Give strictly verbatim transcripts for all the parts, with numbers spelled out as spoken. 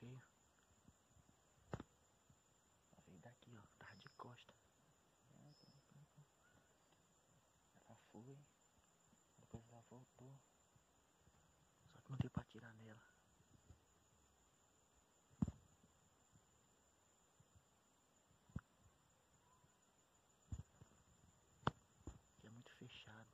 cheio. Veio daqui, ó. Tava de costa. Ela foi. Depois ela voltou. Só que não deu pra tirar nela. Aqui é muito fechado.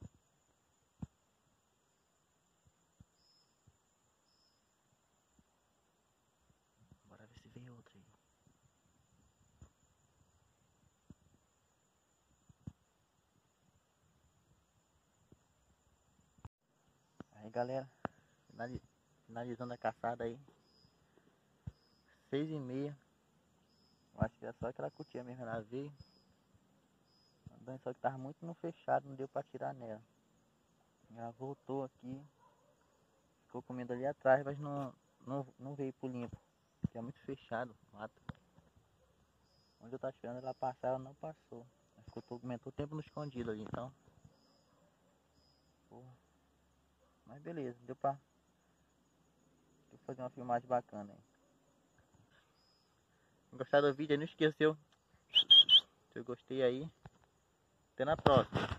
Bora ver se vem outra aí. Aí galera, finalizando a caçada aí. Seis e meia. Acho que é só aquela cutia mesmo, ela veio. Só que tava muito no fechado, não deu pra tirar nela. Ela voltou aqui. Ficou comendo ali atrás, mas não, não, não veio pro limpo. Porque é muito fechado o mato. Onde eu tava esperando ela passar, ela não passou. Ela ficou aumentou o tempo no escondido ali, então. Porra. Mas beleza, deu pra, deu pra fazer uma filmagem bacana aí. Gostaram do vídeo aí, não esqueceu. Se eu gostei aí. Até na próxima.